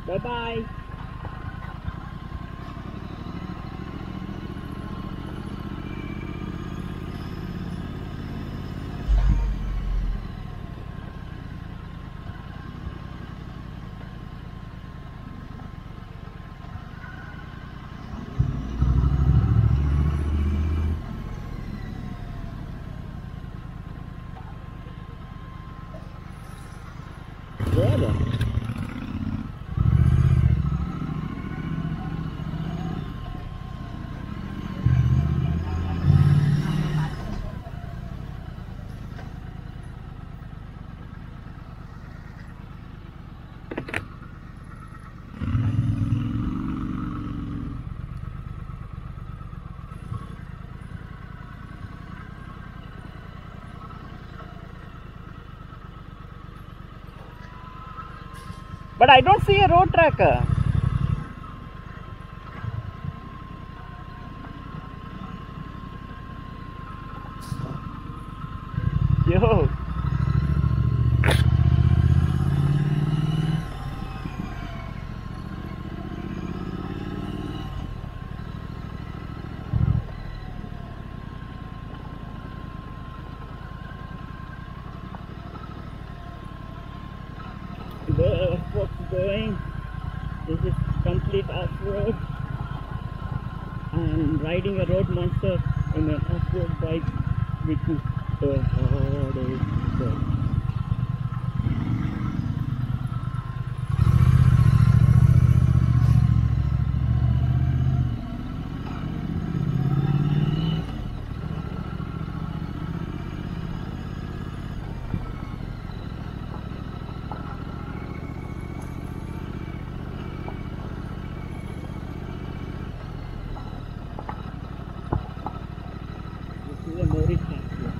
Bye bye. Brother. But I don't see a road tracker. Yo. The folks going. This is complete off-road. I'm riding a road monster in an off-road bike, which is the hardest work. This is a Morris factory.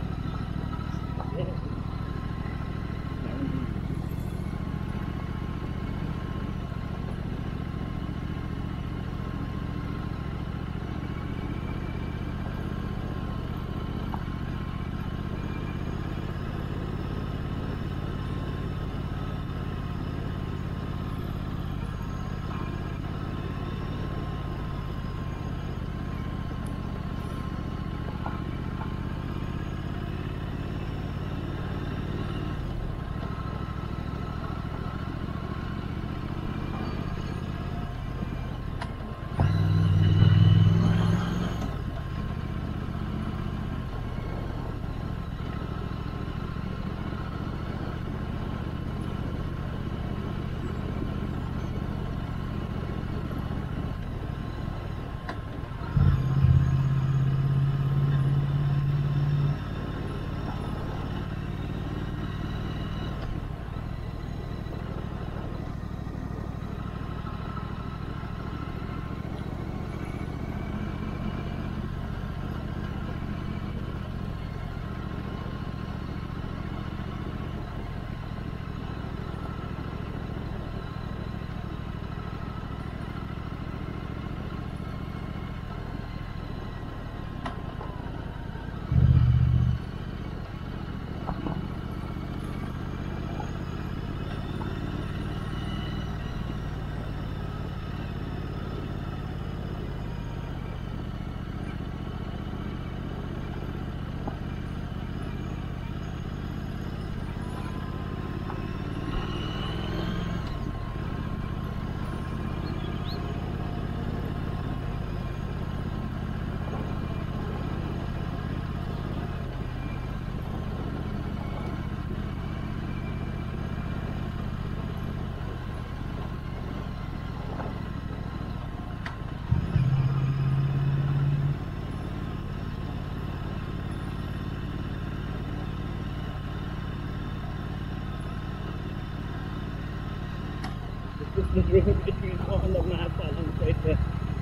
This is the road between all the map alongside the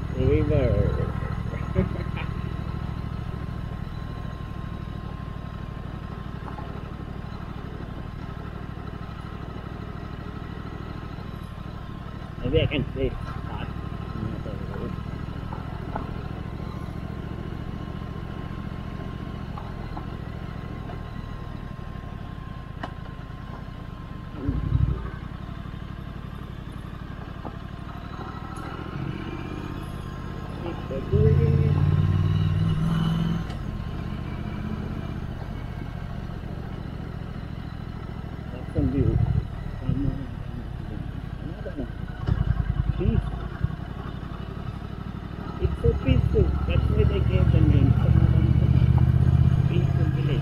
river. Maybe I can say start another road. Please. Awesome view. Another one. Peace. It's so peaceful. That's why they gave the name. Peaceful village.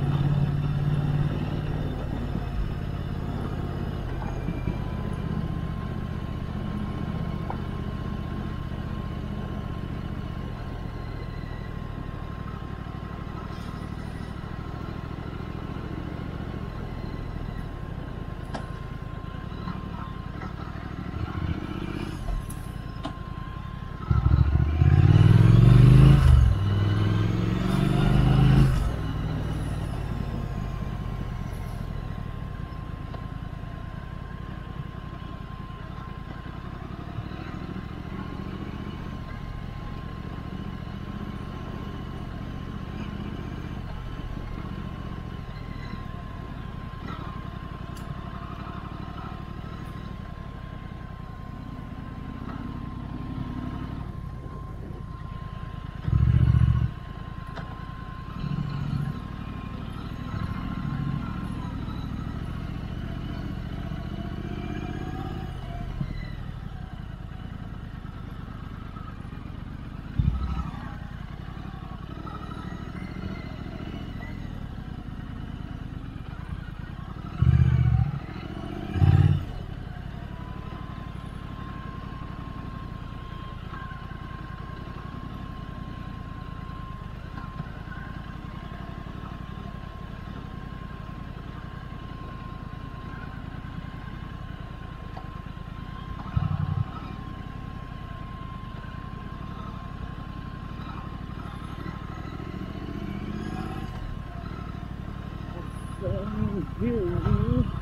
View.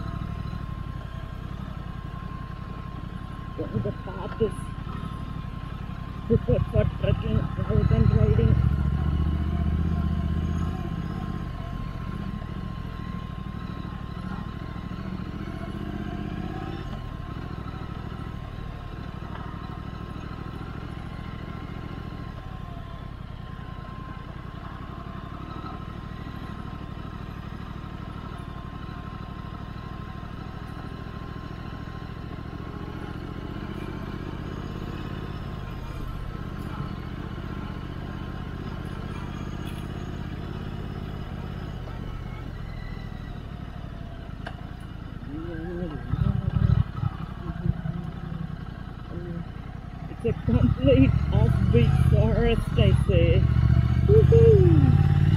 The path is preferred for trekking rather than riding. It's a complete offbeat forest, I say. Woohoo!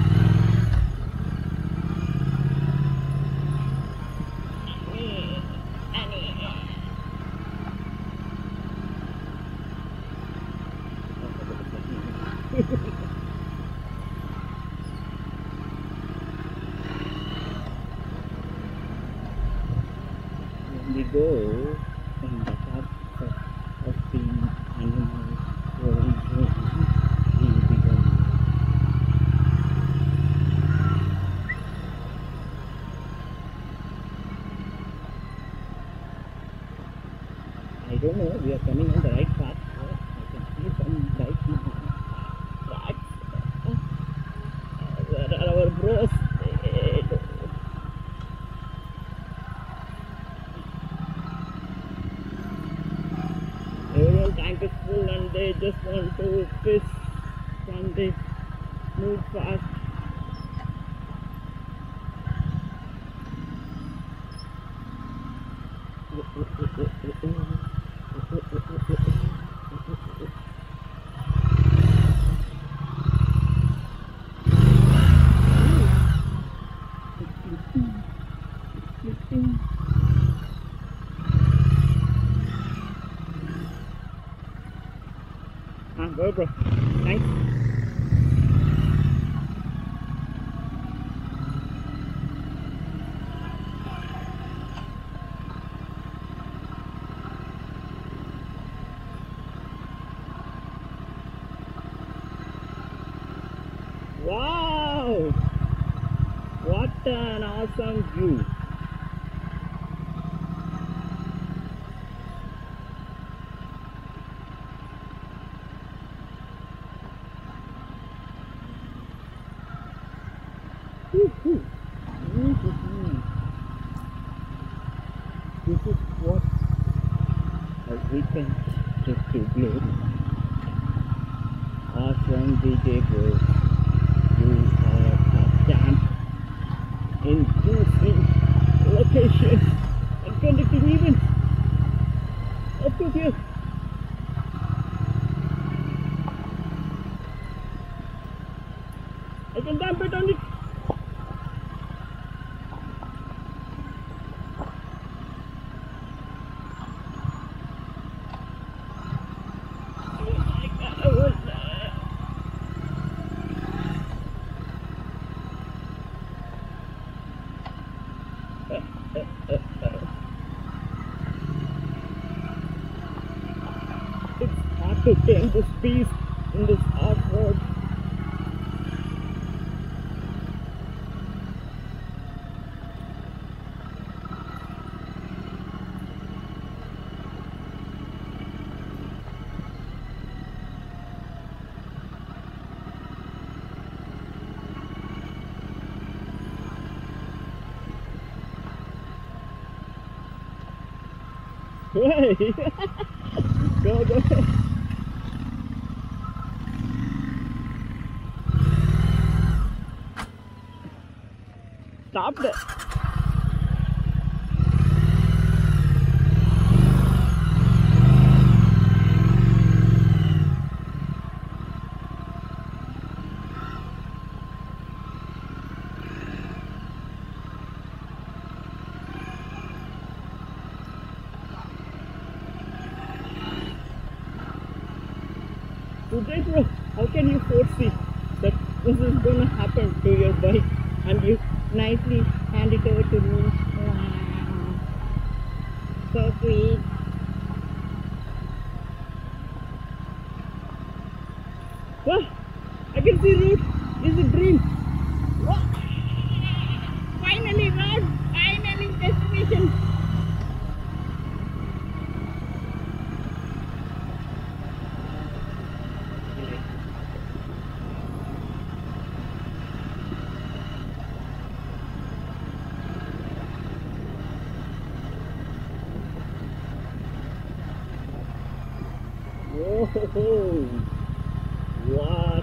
When we go on the top of the animal world, we become I don't know, we are coming on the right path. I can see some right tracks. Where are our bros? Everyone tank is full and they just want to piss and they move fast. Go bro, thanks. Wow! What an awesome view! Woohoo. Woohoo. This is what a weekend trip to glory. Awesome DJ Bro. You are a champ in 2-3 locations and conducting events. Of course, yes. I can dump it on it. It's hard to tame this beast in this off-road. Hey! Go, go! Stop it! Today, bro, how can you foresee that this is gonna happen to your bike and you nicely hand it over to me? Wow. So sweet. Wow, I can see road. It's a dream. Wow. Finally, road. Finally, destination. Whoa! Wow!